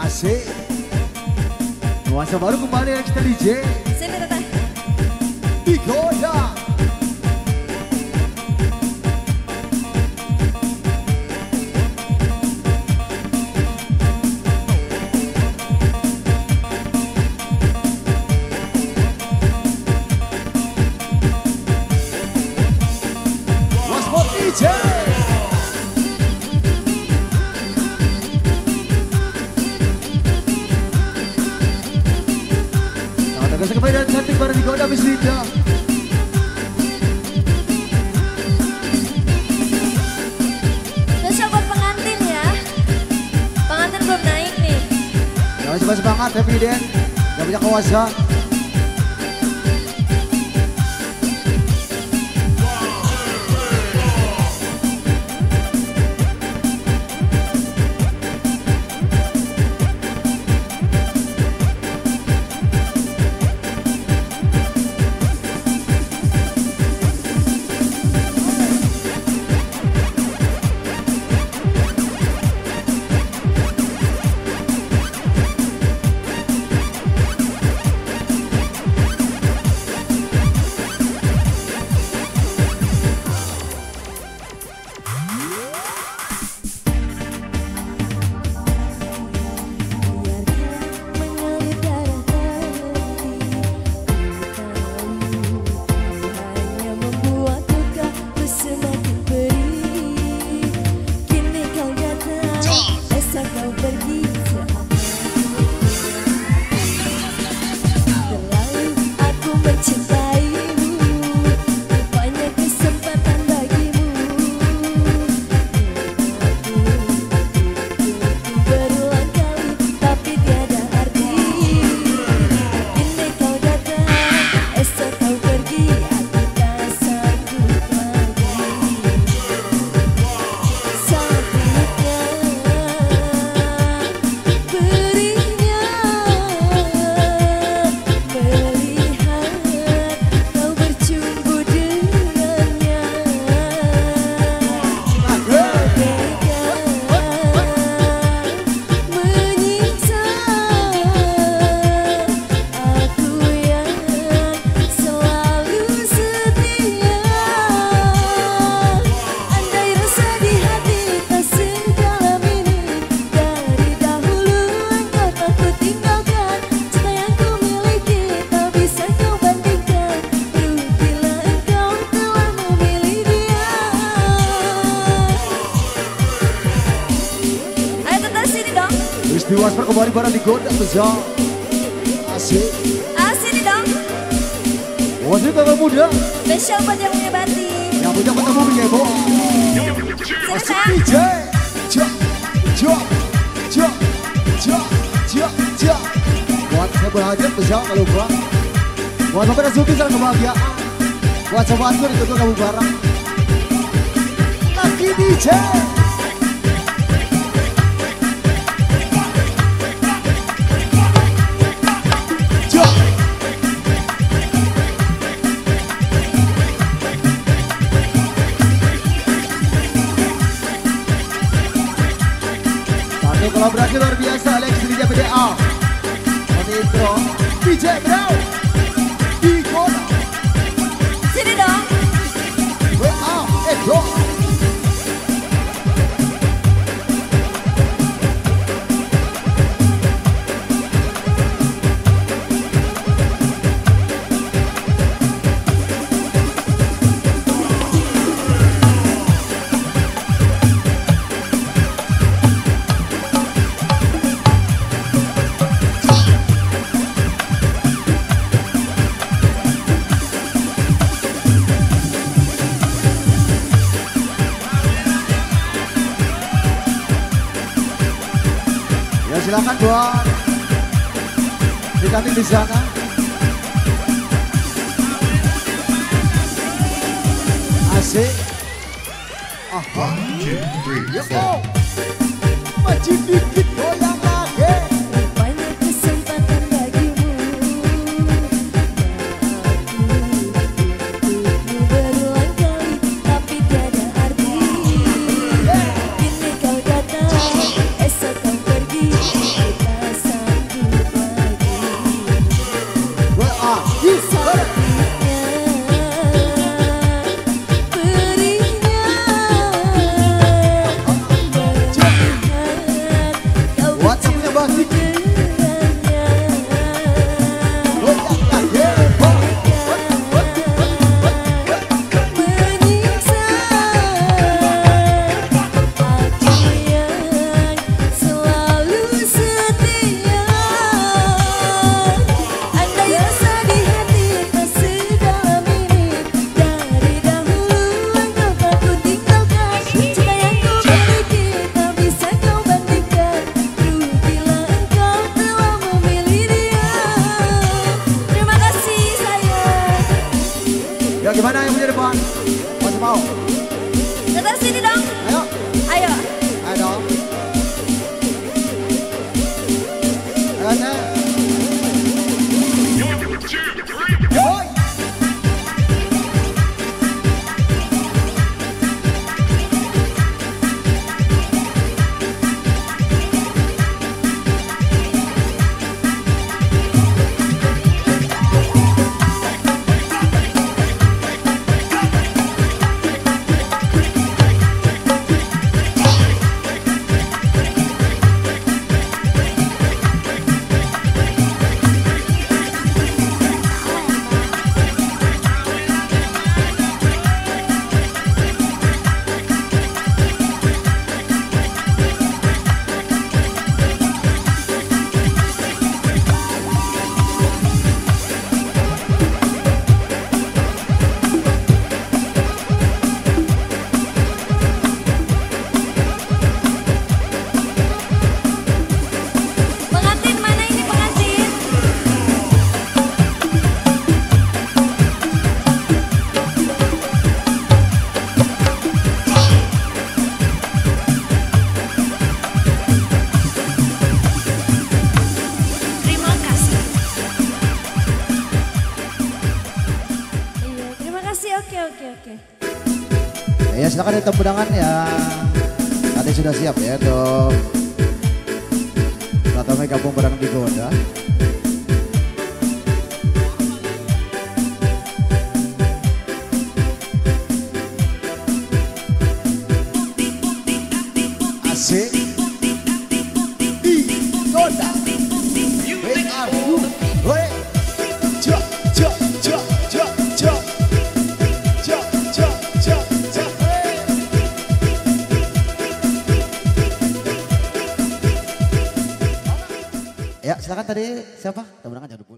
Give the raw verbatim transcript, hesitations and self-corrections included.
Asik. Nuansa baru kembali yang kita D J. Sini teteh. Digoda. Waspot D J. Kasih kembali dan cantik bareng Digoda Miss Linda. Spesial buat pengantin ya. Pengantin belum naik nih. Jangan coba semangat Happy Den. Gak punya kuasa. Di Waspot kembali bareng Digoda besar. Asik. Asik nih dong. Wasit kakak muda. Spesial buat yang punya batin. Yang punya ketemu punya Bo. Asik D J. Ja, ja, ja, ja, ja, ja. Buat saya berhajar besar kalau gua. Buat Bapak dan Suki salam kebahagiaan. Buat sobatku itu kamu bareng. Lagi D J. Kolaborasi luar biasa Alex D J P D A. Nanti intro D J Bro Digoda. Sini dong. W A Eko. Silakan buat di di sana. Asik. Aha. Yo. Maju dikit goyang lagi. Banyak kesempatan bagimu. Aku berulang kali tapi tiada arti. Kini kau datang, esok kau pergi. Kita silakan di tepuk tangan ya. Tadi sudah siap ya tuh. Atau gabung bareng di Goda. Asik. Di Goda. Where are you? Where? Jok, jok, jok, jok, jok. Jok, jok, jok, jok. Ya silakan tadi siapa? Teman-teman jangan lupa.